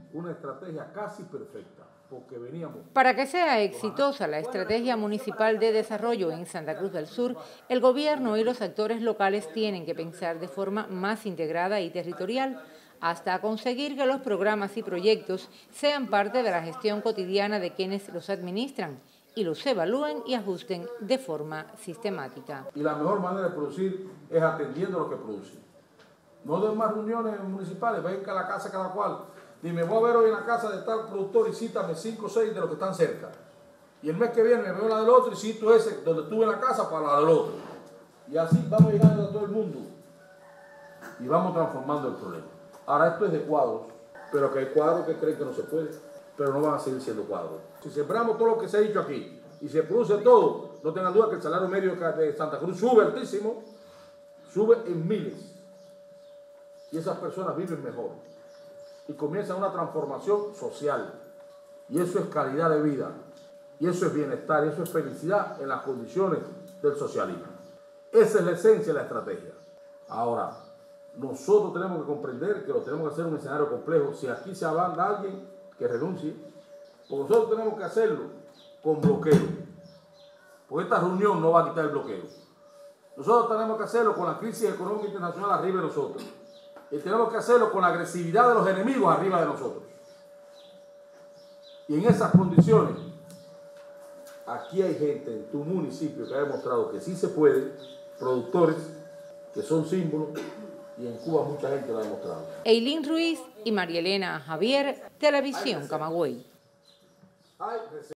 una estrategia casi perfecta, porque veníamos... Para que sea exitosa la estrategia municipal de desarrollo en Santa Cruz del Sur, el gobierno y los actores locales tienen que pensar de forma más integrada y territorial, hasta conseguir que los programas y proyectos sean parte de la gestión cotidiana de quienes los administran y los evalúen y ajusten de forma sistemática. Y la mejor manera de producir es atendiendo lo que producen. No den más reuniones municipales, venga a la casa cada cual. Dime, voy a ver hoy en la casa de tal productor y cítame 5 o 6 de los que están cerca. Y el mes que viene me veo la del otro y cito ese donde estuve en la casa para la del otro. Y así vamos llegando a todo el mundo y vamos transformando el problema. Ahora esto es de cuadros, pero que hay cuadros que creen que no se puede, pero no van a seguir siendo cuadros. Si sembramos todo lo que se ha dicho aquí y se produce todo, no tengan duda que el salario medio de Santa Cruz sube altísimo, sube en miles. Y esas personas viven mejor. Y comienza una transformación social. Y eso es calidad de vida. Y eso es bienestar. Y eso es felicidad en las condiciones del socialismo. Esa es la esencia de la estrategia. Ahora, nosotros tenemos que comprender que lo tenemos que hacer en un escenario complejo. Si aquí se abanda a alguien, que renuncie. Porque nosotros tenemos que hacerlo con bloqueo. Porque esta reunión no va a quitar el bloqueo. Nosotros tenemos que hacerlo con la crisis económica internacional arriba de nosotros. Y tenemos que hacerlo con la agresividad de los enemigos arriba de nosotros. Y en esas condiciones, aquí hay gente en tu municipio que ha demostrado que sí se puede, productores que son símbolos, y en Cuba mucha gente lo ha demostrado. Eileen Ruiz y María Elena Javier, Televisión Camagüey.